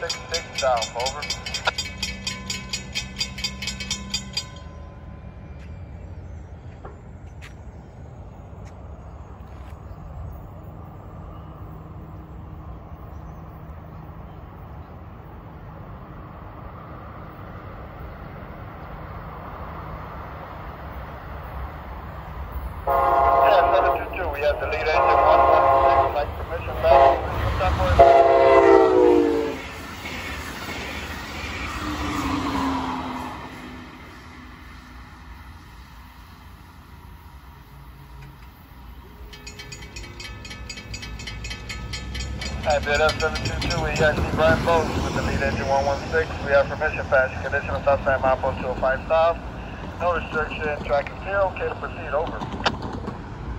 166 south, over. We have the lead engine 116, like permission back. Hi, BLF 722, we got Steve Brian Bose with the lead engine 116. We have permission passing condition of Southbound Mile 205 south. No restriction, track is 0, okay to proceed, over.